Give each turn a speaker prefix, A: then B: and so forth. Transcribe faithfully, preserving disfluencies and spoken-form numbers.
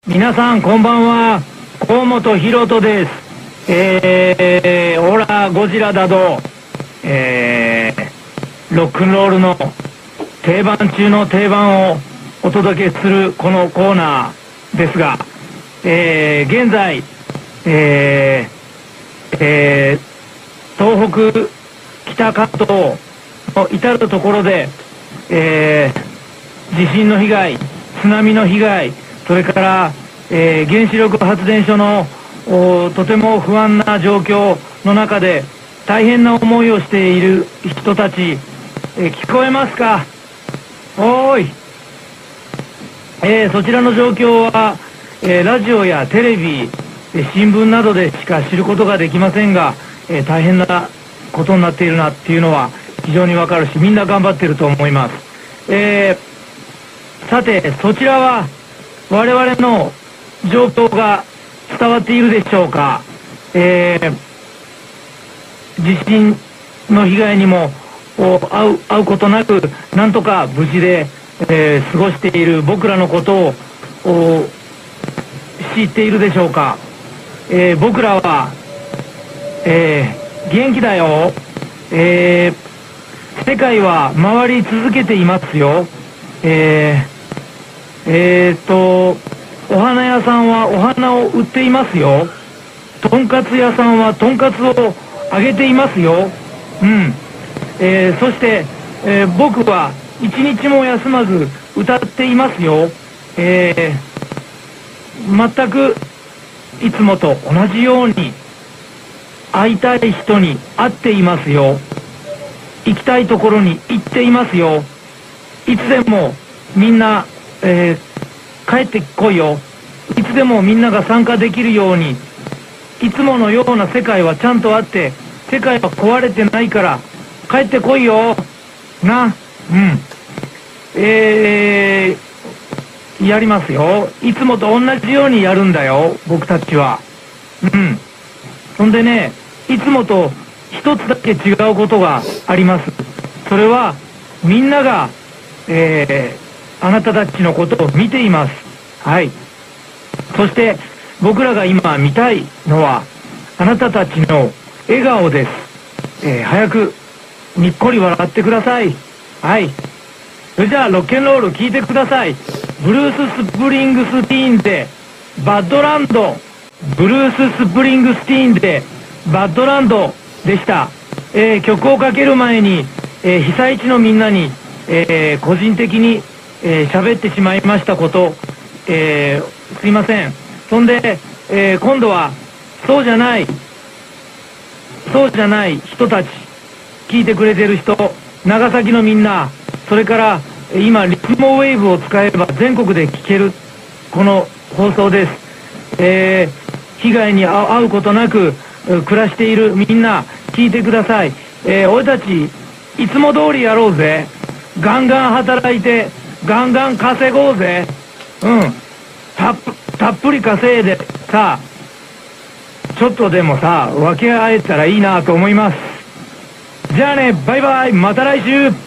A: 皆さんこんばんは、河本ひろとです。えー、オラゴジラだど、えー、ロックンロールの定番中の定番をお届けするこのコーナーですが、えー、現在、えーえー、東北北関東の至るところで、えー、地震の被害、津波の被害、それから、えー、原子力発電所のとても不安な状況の中で大変な思いをしている人たち、えー、聞こえますか？おーい、えー、そちらの状況は、えー、ラジオやテレビ、えー、新聞などでしか知ることができませんが、えー、大変なことになっているなっていうのは非常にわかるし、みんな頑張っていると思います。えー、さてそちらは我々の状況が伝わっているでしょうか？えー、地震の被害にも遭う、遭うことなくなんとか無事で、えー、過ごしている僕らのことを知っているでしょうか？えー、僕らは、えー、元気だよ。えー、世界は回り続けていますよ。えーえーと、お花屋さんはお花を売っていますよ。とんかつ屋さんはとんかつをあげていますよ。うん。えー、そして、えー、僕は一日も休まず歌っていますよ。えー、全くいつもと同じように会いたい人に会っていますよ。行きたいところに行っていますよ。いつでもみんなえー、帰ってこいよ。いつでもみんなが参加できるように、いつものような世界はちゃんとあって、世界は壊れてないから帰ってこいよな。うん。えー、やりますよ。いつもと同じようにやるんだよ、僕たちは。うん。そんでね、いつもと一つだけ違うことがあります。それはみんながえーあなたたちのことを見ています。はい。そして僕らが今見たいのはあなたたちの笑顔です。えー、早くにっこり笑ってください。はい。それじゃあロッケンロール聴いてください。ブルース・スプリングスティーンでバッドランド。ブルース・スプリングスティーンでバッドランドでした。えー、曲をかける前に、えー、被災地のみんなに、えー、個人的にえー、喋ってしまいましたこと、えー、すいません。そんで、えー、今度はそうじゃないそうじゃない人たち、聞いてくれてる人、長崎のみんな、それから今リスモウェーブを使えば全国で聞けるこの放送です。えー、被害に遭うことなく暮らしているみんな聞いてください。えー、俺たちいつも通りやろうぜ。ガンガン働いてガンガン稼ごうぜ。うん。たっぷ、たっぷり稼いでさ、ちょっとでもさ、分け合えたらいいなと思います。じゃあね、バイバイ、また来週。